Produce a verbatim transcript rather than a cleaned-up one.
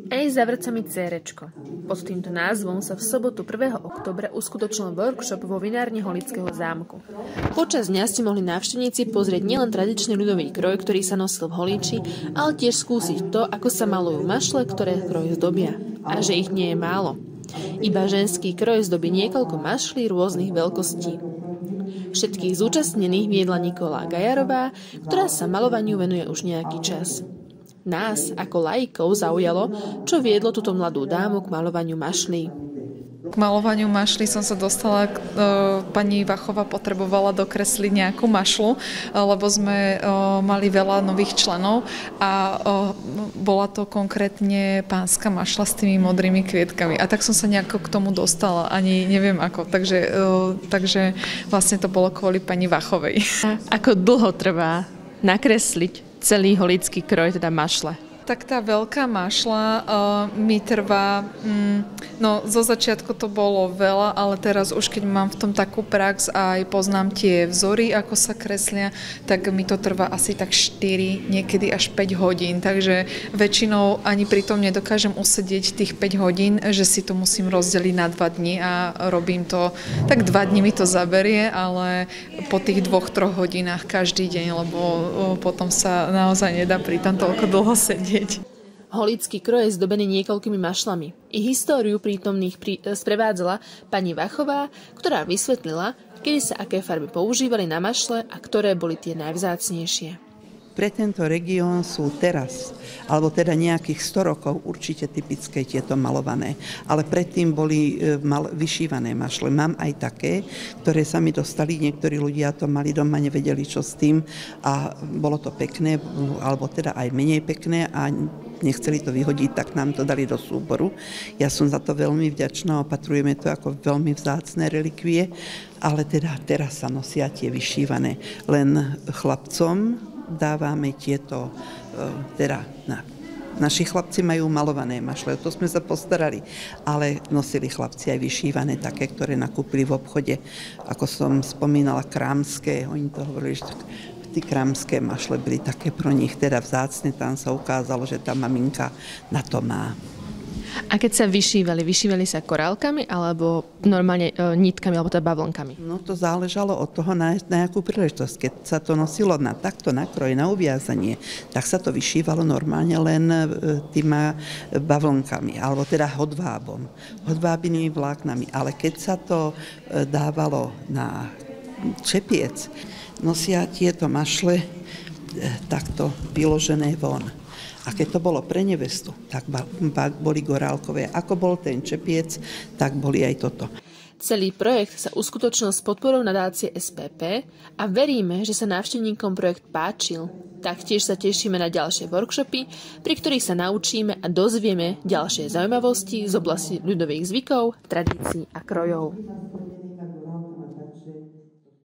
Aj za vrcami Cérečko. Pod týmto názvom sa v sobotu prvého októbra uskutočnil workshop vo vinárni Holického zámku. Počas dňa ste mohli návštevníci pozrieť nielen tradičný ľudový kroj, ktorý sa nosil v Holíči, ale tiež skúsiť to, ako sa malujú mašle, ktoré kroj zdobia. A že ich nie je málo. Iba ženský kroj zdobí niekoľko mašlí rôznych veľkostí. Všetkých zúčastnených viedla Nikola Gajarová, ktorá sa malovaniu venuje už nejaký čas. Nás, ako laikov, zaujalo, čo viedlo túto mladú dámu k malovaniu mašlí. K malovaniu mašlí som sa dostala, e, pani Vachová potrebovala dokresliť nejakú mašlu, e, lebo sme e, mali veľa nových členov a e, bola to konkrétne pánska mašla s tými modrými kvietkami. A tak som sa nejako k tomu dostala, ani neviem ako. Takže, e, takže vlastne to bolo kvôli pani Vachovej. Ako dlho trvá nakresliť celý holický kroj, teda mašle? Tak tá veľká mašla uh, mi trvá, um, no zo začiatku to bolo veľa, ale teraz už keď mám v tom takú prax a aj poznám tie vzory, ako sa kreslia, tak mi to trvá asi tak štyri, niekedy až päť hodín. Takže väčšinou ani pri tom nedokážem usedieť tých päť hodín, že si to musím rozdeliť na dva dni a robím to, tak dva dni mi to zaberie, ale po tých dvoch, troch hodinách každý deň, lebo uh, potom sa naozaj nedá pri tom toľko dlho sedieť. Holický kroj je zdobený niekoľkými mašlami. Ich históriu prítomných pri, sprevádzala pani Vachová, ktorá vysvetlila, kedy sa aké farby používali na mašle a ktoré boli tie najvzácnejšie. Pre tento región sú teraz, alebo teda nejakých sto rokov určite typické tieto malované. Ale predtým boli mal, vyšívané mašle. Mám aj také, ktoré sa mi dostali. Niektorí ľudia to mali doma, nevedeli čo s tým a bolo to pekné, alebo teda aj menej pekné a nechceli to vyhodiť, tak nám to dali do súboru. Ja som za to veľmi vďačná, opatrujeme to ako veľmi vzácne relikvie, ale teda teraz sa nosia tie vyšívané. Len chlapcom dávame tieto, teda na, naši chlapci majú malované mašle, to sme sa postarali, ale nosili chlapci aj vyšívané, také, ktoré nakúpili v obchode, ako som spomínala, krámske, oni to hovorili, že tí krámske mašle byli také pro nich teda vzácne, tam sa ukázalo, že tá maminka na to má. A keď sa vyšívali, vyšívali sa korálkami alebo normálne e, nitkami alebo teda bavlnkami? No to záležalo od toho na, na jakú príležitosť. Keď sa to nosilo na takto na kroj, na uviazanie, tak sa to vyšívalo normálne len e, týma bavlnkami, alebo teda hodvábom, hodvábinými vláknami. Ale keď sa to e, dávalo na čepiec, nosia tieto mašle e, takto vyložené von. A keď to bolo pre nevestu, tak boli gorálkové. Ako bol ten čepiec, tak boli aj toto. Celý projekt sa uskutočnil s podporou nadácie es pé pé a veríme, že sa návštevníkom projekt páčil. Taktiež sa tešíme na ďalšie workshopy, pri ktorých sa naučíme a dozvieme ďalšie zaujímavosti z oblasti ľudových zvykov, tradícií a krojov.